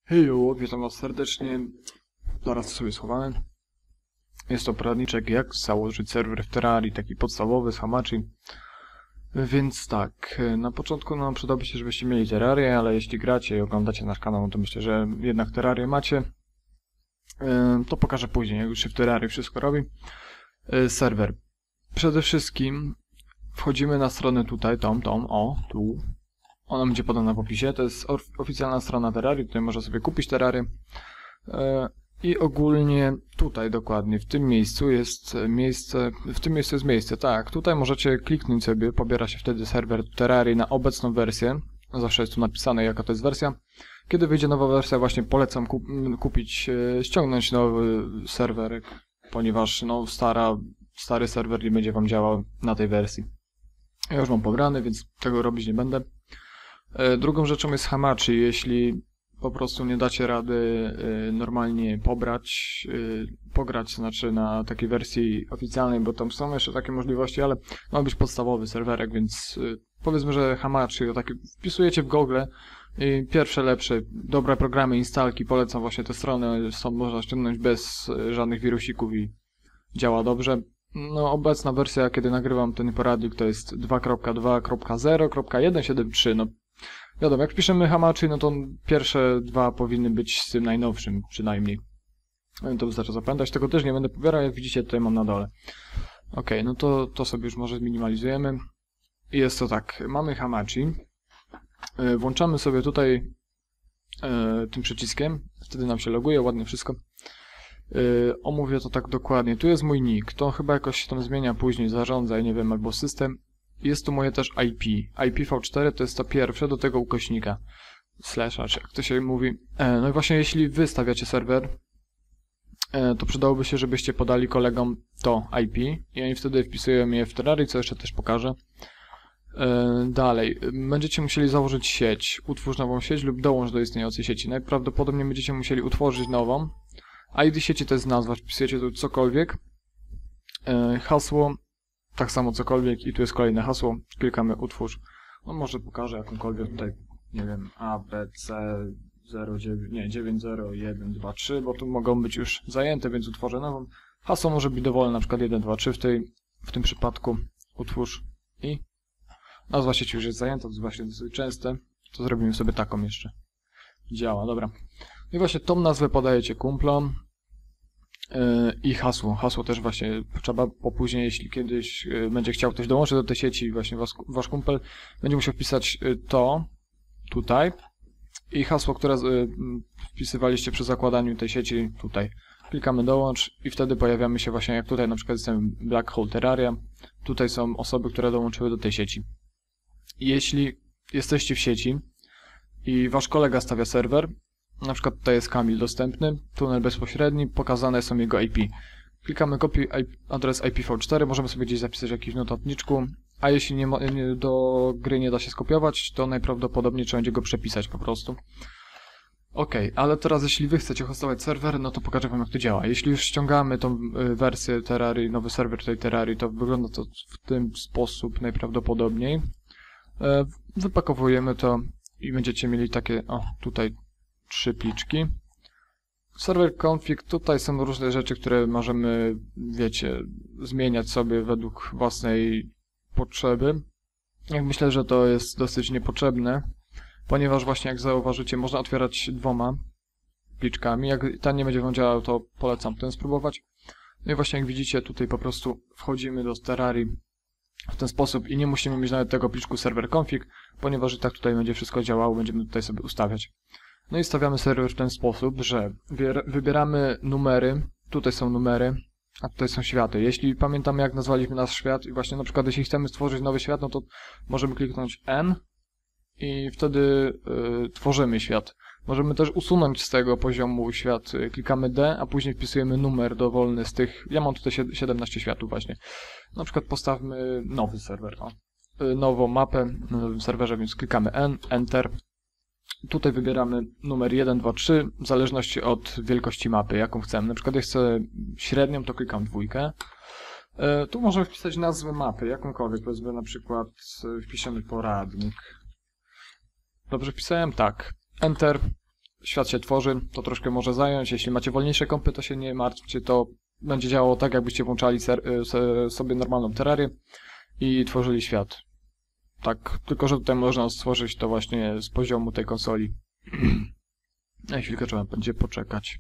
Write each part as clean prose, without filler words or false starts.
Hejo, witam was serdecznie. Zaraz to sobie schowamy. Jest to poradniczek, jak założyć serwer w Terrarii, taki podstawowy z Hamachi. Więc tak, na początku przydałby się, żebyście mieli Terrarię, ale jeśli gracie i oglądacie nasz kanał, to myślę, że jednak Terrarię macie. To pokażę później, jak już się w Terrarii wszystko robi. Serwer. Przede wszystkim wchodzimy na stronę tutaj, tu. Ona będzie podana w opisie, to jest oficjalna strona Terrarii, tutaj można sobie kupić Terrarię. I ogólnie tutaj dokładnie, w tym miejscu jest miejsce, tak, tutaj możecie kliknąć sobie, pobiera się wtedy serwer Terrarii na obecną wersję, zawsze jest tu napisane jaka to jest wersja. Kiedy wyjdzie nowa wersja, właśnie polecam ściągnąć nowy serwer, ponieważ stary serwer nie będzie wam działał na tej wersji. Ja już mam pobrany, więc tego robić nie będę. Drugą rzeczą jest Hamachi, jeśli po prostu nie dacie rady normalnie pograć, znaczy na takiej wersji oficjalnej, bo tam są jeszcze takie możliwości, ale ma być podstawowy serwerek, więc powiedzmy, że Hamachi, takie wpisujecie w Google i pierwsze lepsze, dobre programy, instalki, polecam właśnie te strony, stąd można ściągnąć bez żadnych wirusików i działa dobrze. No, obecna wersja, kiedy nagrywam ten poradnik, to jest 2.2.0.173, no wiadomo, jak piszemy Hamachi, no to pierwsze dwa powinny być z tym najnowszym przynajmniej. To wystarczy zapamiętać, tego też nie będę pobierał, jak widzicie tutaj mam na dole. Ok, no to sobie już może zminimalizujemy. I jest to tak, mamy Hamachi, włączamy sobie tutaj tym przyciskiem, wtedy nam się loguje, ładnie wszystko. Omówię to tak dokładnie, tu jest mój nick, to chyba jakoś się tam zmienia później, zarządza, nie wiem, albo system. Jest tu moje też IP. IPv4 to jest to pierwsze do tego ukośnika. Slasha, czy jak to się mówi. No i właśnie jeśli wy stawiacie serwer, to przydałoby się, żebyście podali kolegom to IP i oni wtedy wpisują je w Terrarii, co jeszcze też pokażę. Dalej, będziecie musieli założyć sieć. Utwórz nową sieć lub dołącz do istniejącej sieci. Najprawdopodobniej będziecie musieli utworzyć nową. ID sieci to jest nazwa, wpisujecie tu cokolwiek. Hasło. Tak samo cokolwiek i tu jest kolejne hasło, klikamy utwórz, no może pokażę jakąkolwiek tutaj, nie wiem, ABC 90123, bo tu mogą być już zajęte, więc utworzę nową. Hasło może być dowolne, na przykład 123 w tym przypadku, utwórz i nazwa sieci już jest zajęta, to jest właśnie dosyć częste, to zrobimy sobie taką jeszcze. Działa, dobra. I właśnie tą nazwę podajecie kumplom. I hasło. Hasło też właśnie trzeba później, jeśli kiedyś będzie chciał ktoś dołączyć do tej sieci, właśnie wasz kumpel będzie musiał wpisać to tutaj i hasło, które wpisywaliście przy zakładaniu tej sieci tutaj. Klikamy dołącz i wtedy pojawiamy się właśnie, jak tutaj na przykład jestem Black Hole Terraria, tutaj są osoby, które dołączyły do tej sieci. I jeśli jesteście w sieci i wasz kolega stawia serwer, na przykład tutaj jest Kamil dostępny, tunel bezpośredni, pokazane są jego IP. Klikamy kopiuj adres IPv4, możemy sobie gdzieś zapisać w jakimś notatniczku, a jeśli do gry nie da się skopiować, to najprawdopodobniej trzeba będzie go przepisać po prostu. Ok, ale teraz jeśli wy chcecie hostować serwer, no to pokażę wam jak to działa. Jeśli już ściągamy tą wersję Terrarii, nowy serwer tej Terrarii, to wygląda to w ten sposób najprawdopodobniej. Wypakowujemy to i będziecie mieli takie, tutaj 3 pliczki. Server config, tutaj są różne rzeczy, które możemy, wiecie, zmieniać sobie według własnej potrzeby. Jak myślę, że to jest dosyć niepotrzebne, ponieważ właśnie jak zauważycie, można otwierać 2 pliczkami. Jak ta nie będzie wam działał, to polecam ten spróbować. No i właśnie jak widzicie, tutaj po prostu wchodzimy do Terrarii w ten sposób i nie musimy mieć nawet tego pliczku server config, ponieważ i tak tutaj będzie wszystko działało, będziemy tutaj sobie ustawiać. No i stawiamy serwer w ten sposób, że wybieramy numery, tutaj są numery, a tutaj są światy. Jeśli pamiętamy jak nazwaliśmy nasz świat i właśnie na przykład jeśli chcemy stworzyć nowy świat, no to możemy kliknąć N i wtedy tworzymy świat. Możemy też usunąć z tego poziomu świat, klikamy D, a później wpisujemy numer dowolny z tych, ja mam tutaj 17 światów właśnie. Na przykład postawmy nowy serwer, nową mapę na nowym serwerze, więc klikamy N, Enter. Tutaj wybieramy numer 1, 2, 3, w zależności od wielkości mapy, jaką chcemy. Na przykład jak chcę średnią, to klikam 2. Tu możemy wpisać nazwę mapy, jakąkolwiek, powiedzmy na przykład wpiszemy poradnik. Dobrze wpisałem? Tak. Enter. świat się tworzy, to troszkę może zająć. Jeśli macie wolniejsze kompy, to się nie martwcie, to będzie działało tak, jakbyście włączali sobie normalną terrarię i tworzyli świat. Tak, tylko że tutaj można stworzyć to właśnie z poziomu tej konsoli. Na chwilkę trzeba będzie poczekać.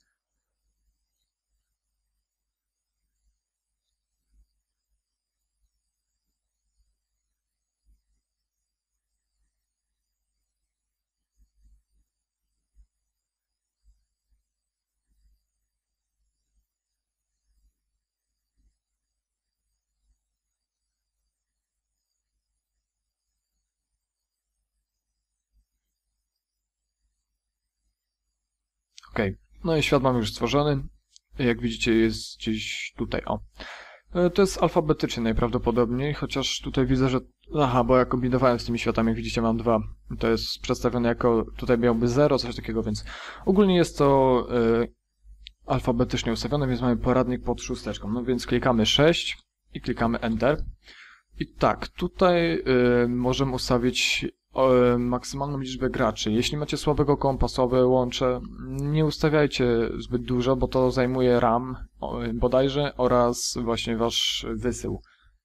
Okej, no i świat mamy już stworzony. Jak widzicie, jest gdzieś tutaj, o. To jest alfabetycznie najprawdopodobniej, chociaż tutaj widzę, że... Aha, bo ja kombinowałem z tymi światami, jak widzicie mam dwa. To jest przedstawione jako... Tutaj miałby 0, coś takiego, więc... Ogólnie jest to alfabetycznie ustawione, więc mamy poradnik pod 6. No więc klikamy 6 i klikamy Enter. I tak, tutaj możemy ustawić maksymalną liczbę graczy. Jeśli macie słabego kompa, słabe łącze, nie ustawiajcie zbyt dużo, bo to zajmuje RAM bodajże oraz właśnie wasz wysył.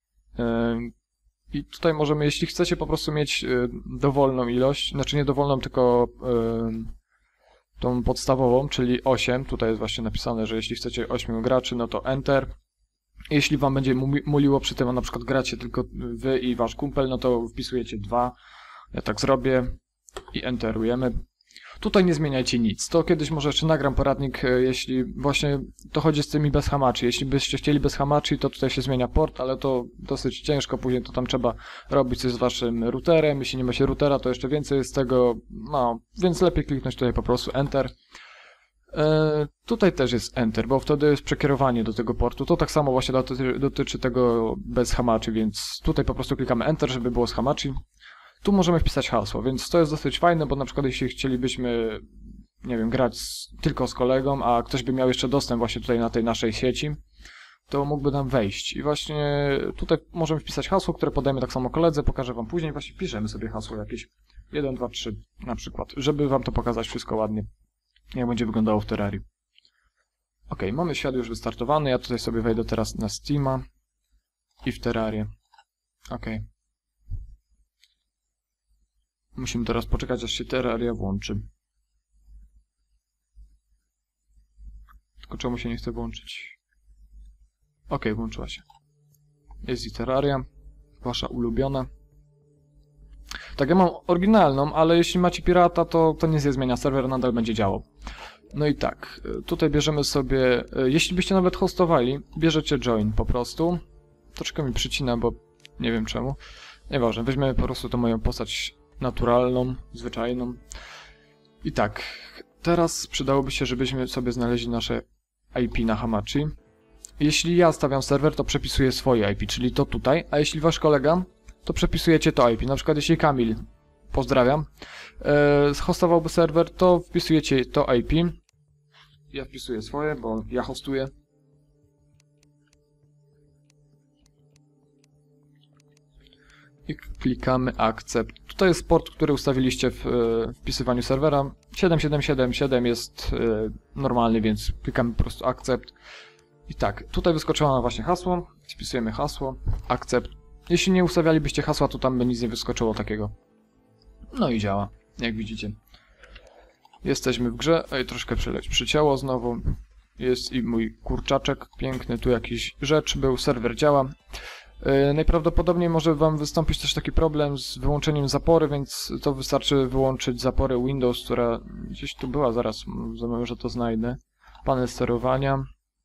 I tutaj możemy, jeśli chcecie po prostu mieć dowolną ilość, znaczy nie dowolną, tylko tą podstawową, czyli 8, tutaj jest właśnie napisane, że jeśli chcecie 8 graczy, no to Enter. Jeśli wam będzie muliło przy tym, a na przykład gracie tylko wy i wasz kumpel, no to wpisujecie 2. Ja tak zrobię i enterujemy. Tutaj nie zmieniajcie nic. To kiedyś może jeszcze nagram poradnik, jeśli właśnie to chodzi z tymi bez hamachi. Jeśli byście chcieli bez hamachi, to tutaj się zmienia port, ale to dosyć ciężko. Później to tam trzeba robić coś z waszym routerem. Jeśli nie ma się routera, to jeszcze więcej jest tego. No, więc lepiej kliknąć tutaj po prostu Enter. Tutaj też jest Enter, bo wtedy jest przekierowanie do tego portu. To tak samo właśnie dotyczy tego bez hamachi, więc tutaj po prostu klikamy Enter, żeby było z hamachi. Tu możemy wpisać hasło, więc to jest dosyć fajne, bo na przykład jeśli chcielibyśmy, nie wiem, grać tylko z kolegą, a ktoś by miał jeszcze dostęp właśnie tutaj na tej naszej sieci, to mógłby nam wejść. I właśnie tutaj możemy wpisać hasło, które podajemy tak samo koledze, pokażę wam później, właśnie wpiszemy sobie hasło jakieś 1, 2, 3 na przykład, żeby wam to pokazać wszystko ładnie, jak będzie wyglądało w Terrarii. Ok, mamy świat już wystartowany, ja tutaj sobie wejdę teraz na Steama i w Terrarię. Ok. Musimy teraz poczekać, aż się Terraria włączy. Tylko czemu się nie chce włączyć? Ok, włączyła się. Jest i Terraria, wasza ulubiona. Tak, ja mam oryginalną, ale jeśli macie pirata, to nic nie zmienia, serwer nadal będzie działał. No i tak, tutaj bierzemy sobie, jeśli byście nawet hostowali, bierzecie join po prostu. Troszkę mi przycina, bo nie wiem czemu. Nieważne, weźmiemy po prostu tą moją postać naturalną, zwyczajną. I tak, teraz przydałoby się, żebyśmy sobie znaleźli nasze IP na hamachi. Jeśli ja stawiam serwer, to przepisuję swoje IP, czyli to tutaj, a jeśli wasz kolega, to przepisujecie to IP. Na przykład jeśli Kamil, pozdrawiam, hostowałby serwer, to wpisujecie to IP. Ja wpisuję swoje, bo ja hostuję. I klikamy Accept. Tutaj jest port, który ustawiliście w wpisywaniu serwera. 7777 jest normalny, więc klikamy po prostu Accept. I tak, tutaj wyskoczyło nam właśnie hasło. Wpisujemy hasło, Accept. Jeśli nie ustawialibyście hasła, to tam by nic nie wyskoczyło takiego. No i działa, jak widzicie. Jesteśmy w grze. Ej, troszkę przycięło znowu. Jest i mój kurczaczek piękny. Tu jakiś rzecz był, serwer działa. Najprawdopodobniej może wam wystąpić też taki problem z wyłączeniem zapory, więc to wystarczy wyłączyć zaporę Windows, która gdzieś tu była, zaraz może to znajdę. Panel sterowania.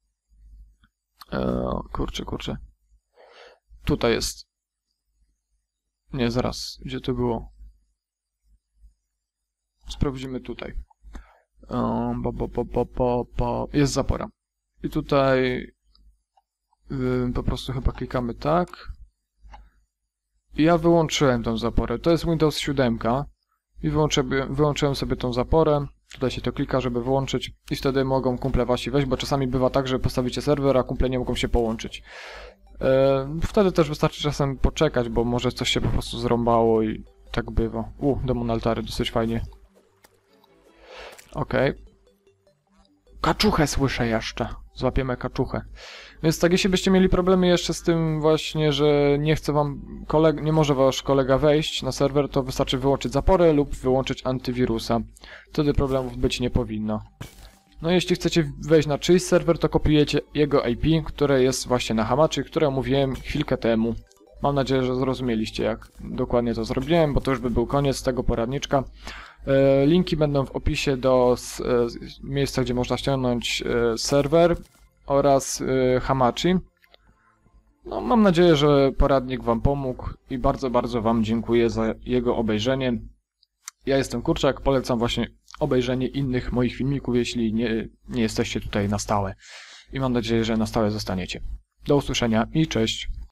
Kurczę. Tutaj jest. Nie, zaraz. Gdzie to było? Sprawdzimy tutaj. Jest zapora. I tutaj po prostu chyba klikamy tak. I ja wyłączyłem tą zaporę. To jest Windows 7. I wyłączyłem sobie tą zaporę. Tutaj się to klika, żeby wyłączyć. I wtedy mogą kumple wasi wejść, bo czasami bywa tak, że postawicie serwer, a kumple nie mogą się połączyć. Wtedy też wystarczy czasem poczekać, bo może coś się po prostu zrąbało i tak bywa. Demon altary, dosyć fajnie. Okej. Kaczuchę słyszę jeszcze. Złapiemy kaczuchę. Więc tak, jeśli byście mieli problemy jeszcze z tym właśnie, że nie chce wam nie może wasz kolega wejść na serwer, to wystarczy wyłączyć zaporę lub wyłączyć antywirusa. Wtedy problemów być nie powinno. No jeśli chcecie wejść na czyjś serwer, to kopiujecie jego IP, które jest właśnie na Hamachi, które omówiłem chwilkę temu. Mam nadzieję, że zrozumieliście, jak dokładnie to zrobiłem, bo to już by był koniec tego poradniczka. Linki będą w opisie do miejsca, gdzie można ściągnąć serwer oraz Hamachi. No, mam nadzieję, że poradnik wam pomógł i bardzo, bardzo wam dziękuję za jego obejrzenie. Ja jestem Kurczak, polecam właśnie obejrzenie innych moich filmików, jeśli nie jesteście tutaj na stałe. I mam nadzieję, że na stałe zostaniecie. Do usłyszenia i cześć!